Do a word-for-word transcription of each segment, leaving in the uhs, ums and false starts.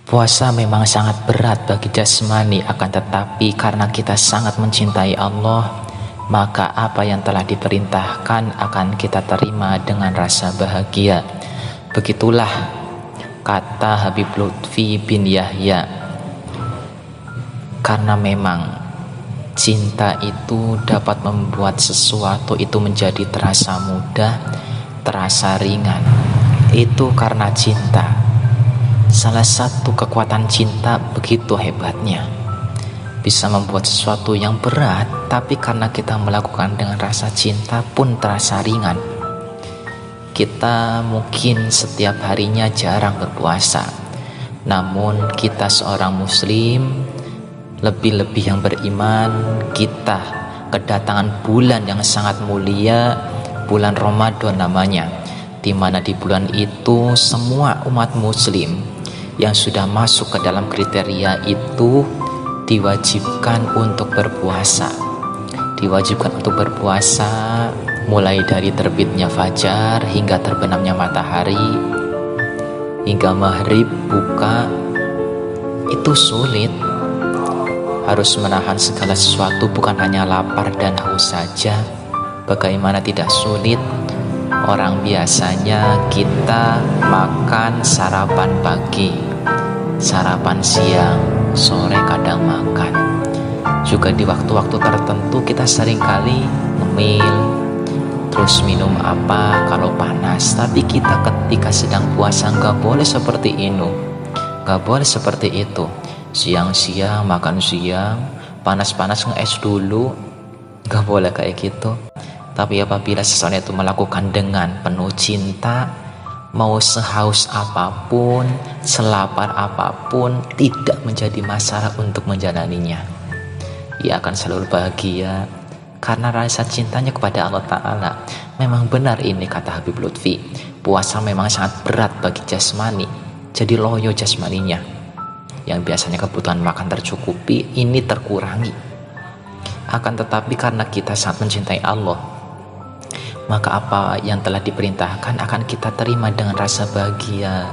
Puasa memang sangat berat bagi jasmani, akan tetapi karena kita sangat mencintai Allah, maka apa yang telah diperintahkan akan kita terima dengan rasa bahagia. Begitulah kata Habib Lutfi bin Yahya. Karena memang cinta itu dapat membuat sesuatu itu menjadi terasa mudah, terasa ringan. Itu karena cinta. Salah satu kekuatan cinta begitu hebatnya, bisa membuat sesuatu yang berat, tapi karena kita melakukan dengan rasa cinta pun terasa ringan. Kita mungkin setiap harinya jarang berpuasa, namun kita seorang muslim, lebih-lebih yang beriman, kita kedatangan bulan yang sangat mulia, bulan Ramadan namanya, di mana di bulan itu semua umat muslim yang sudah masuk ke dalam kriteria itu diwajibkan untuk berpuasa. Diwajibkan untuk berpuasa mulai dari terbitnya fajar hingga terbenamnya matahari, hingga maghrib buka. Itu sulit. Harus menahan segala sesuatu, bukan hanya lapar dan haus saja. Bagaimana tidak sulit? Orang biasanya kita makan sarapan pagi, sarapan siang, sore kadang makan. Juga di waktu-waktu tertentu kita seringkali ngemil, terus minum apa kalau panas. Tapi kita ketika sedang puasa nggak boleh seperti ini, nggak boleh seperti itu. Siang-siang makan siang, panas-panas nge-es dulu, nggak boleh kayak gitu. Tapi apabila seseorang itu melakukan dengan penuh cinta, mau sehaus apapun, selapar apapun, tidak menjadi masalah untuk menjalaninya. Ia akan selalu bahagia karena rasa cintanya kepada Allah Ta'ala. Memang benar ini kata Habib Lutfi, puasa memang sangat berat bagi jasmani, jadi loyo jasmaninya. Yang biasanya kebutuhan makan tercukupi, ini terkurangi. Akan tetapi karena kita sangat mencintai Allah, maka apa yang telah diperintahkan akan kita terima dengan rasa bahagia.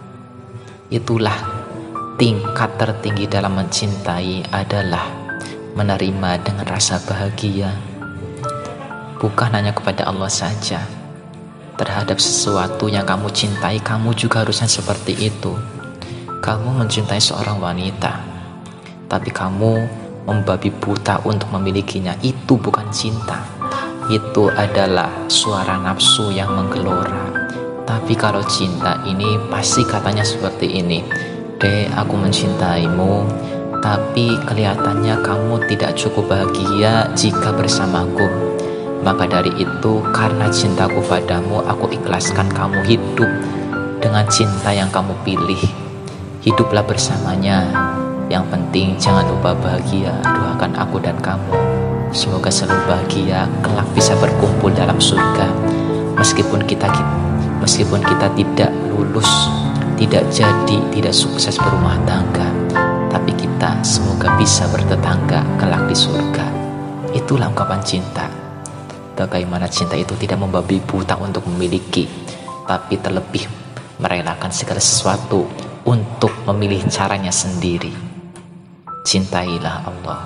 Itulah tingkat tertinggi dalam mencintai, adalah menerima dengan rasa bahagia. Bukan hanya kepada Allah saja, terhadap sesuatu yang kamu cintai, kamu juga harusnya seperti itu. Kamu mencintai seorang wanita, tapi kamu membabi buta untuk memilikinya, itu bukan cinta. Itu adalah suara nafsu yang menggelora. Tapi kalau cinta ini pasti katanya seperti ini, Dek, aku mencintaimu, tapi kelihatannya kamu tidak cukup bahagia jika bersamaku. Maka dari itu, karena cintaku padamu, aku ikhlaskan kamu hidup dengan cinta yang kamu pilih. Hiduplah bersamanya. Yang penting jangan lupa bahagia. Doakan aku dan kamu, semoga selalu bahagia, kelak bisa berkumpul dalam surga. Meskipun kita meskipun kita tidak lulus, tidak jadi, tidak sukses berumah tangga, tapi kita semoga bisa bertetangga kelak di surga. Itulah ungkapan cinta. Bagaimana cinta itu tidak membabi buta untuk memiliki, tapi terlebih merelakan segala sesuatu untuk memilih caranya sendiri. Cintailah Allah,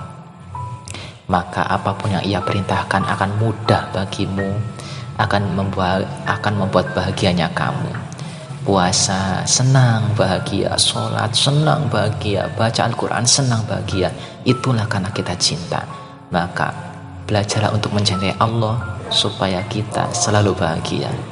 maka apapun yang ia perintahkan akan mudah bagimu, akan membuat akan membuat bahagianya kamu. Puasa senang bahagia, sholat senang bahagia, baca Al-Quran senang bahagia. Itulah karena kita cinta. Maka belajarlah untuk mencintai Allah supaya kita selalu bahagia.